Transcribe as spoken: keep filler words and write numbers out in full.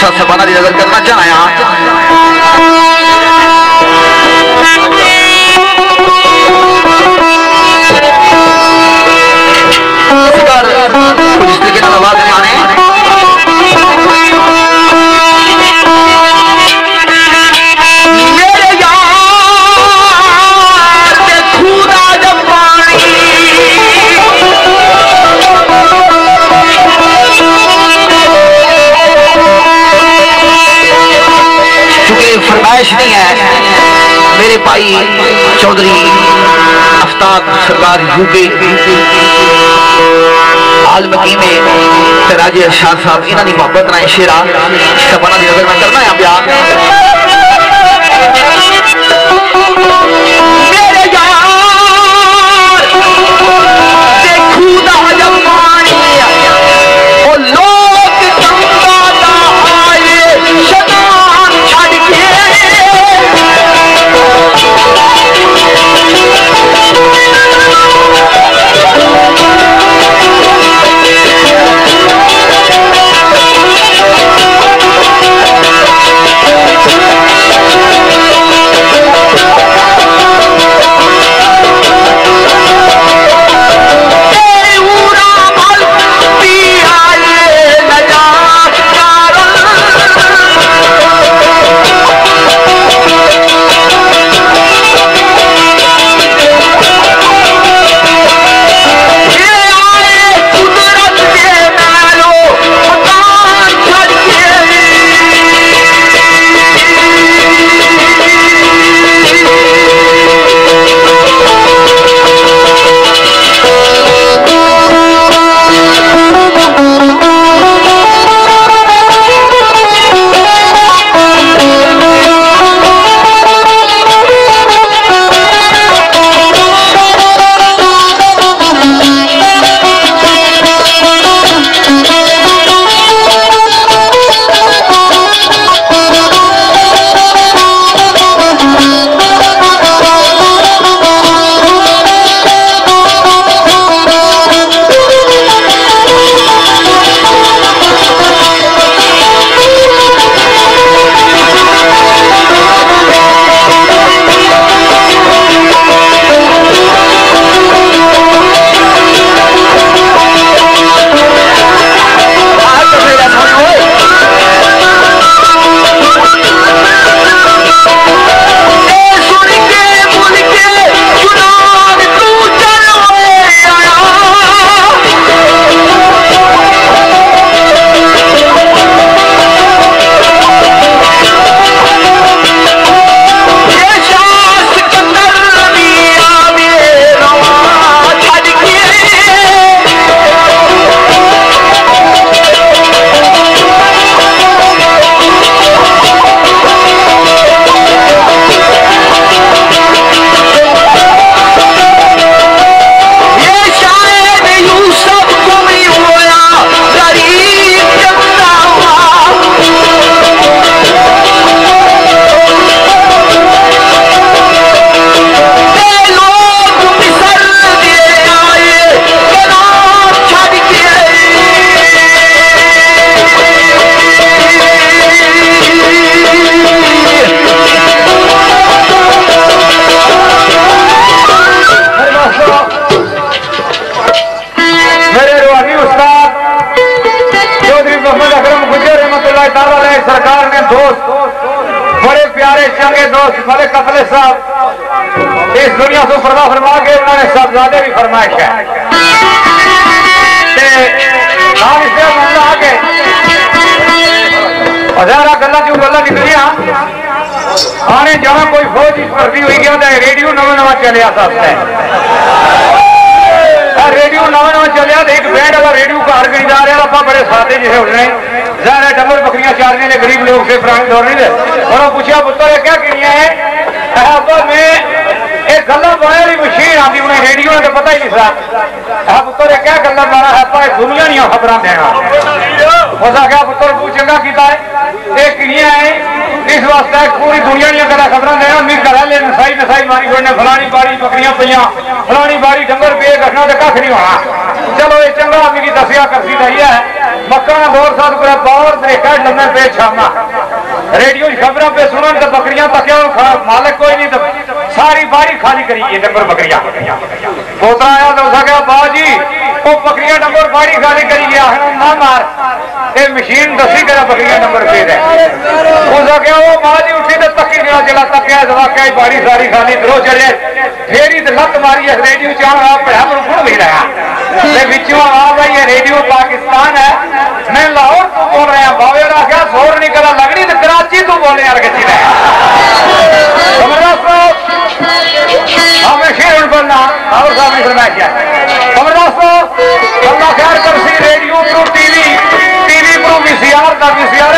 सा सबाना की नजर करना चाहया कुछ इस तरीके से आवाज नहीं आने मेरे यार के खुदा जब पानी चूंकि फरमाइश नहीं है मेरे भाई चौधरी आफ्ताब सरकार यूपी आलमकी में राजे अरशाद साहब इन्होंने मोहब्बत ना शेरा शबाना की नजर में करना है प्यार मेरे यार ते खुदा जब पानी ओ लोग गंगा दा आए शैतान छड़ के सरकार ने दोस्त बड़े प्यारे चंगे दोस्त बड़े कतले साहब इस दुनिया से पर्दा फरमा के उन्होंने साहबजादे भी फरमाइश है गल्ला जो गल्ला निकलिया आने जहां कोई फौज भर्ती हुई गया रेडियो नवा नवा चलिया था रेडियो नवा नवा चलिया एक बैंड वाला रेडियो घर कहीं जा रहा आप बड़े सादे जिसे उठ रहे ज़ाहिर है डबल बकरियां चारने ने गरीब लोग से पुराने दौर नहीं और पूछा पुत्र ये क्या किया है मैं एक गल्ला बनाने की मशीन आती उन्हें रेडियो ने तो पता ही नहीं था पुत्र ये क्या गल्ला बना है पर दुनिया नहीं खबर देना उसका क्या पुत्र तू चंगा किया है ये किया है इस वास्ते पूरी दुनिया दी गल्लां खबर देना मेरी घर वाले नसाई नसाई मारी छोड़ने फलानी बाड़ी बकरियां पईयां फलानी बाड़ी डंगर पे घटना तो कख नहीं होना चलो ये चंगा मिगी दसिया करसी रही है मक्का दौर साथ पूरा बाहर तरीका लम्बे पे छामा रेडियो खबर पे सुनन तो बकरियां तकिया मालिक कोई नहीं तो सारी बारी खाली करी डंगर बकरियां पोता आया तो उसका क्या बा जी वो बकरियां डंगर बारी खाली करी गया ना मार ये मशीन दसी कर बकरियां नंबर पे है उसका क्या वो मां जी उठी तो तकी गया चला तकिया वाकई बारी सारी खाली करो चले फेरी तो लत मारी है रेडियो चाह रुकण भी रहा बिचों आवाज आई है रेडियो पाकिस्तान है मैं लाहौर तो बोल रहा बावे का क्या जोर नहीं करा लगनी तो कराची तो बोले यार गची हमें शेर बनना और सामने फरमाइश है जबरदस्त अल्लाह खैर कर सी radio pro TV TV pro VCR का वीसीआर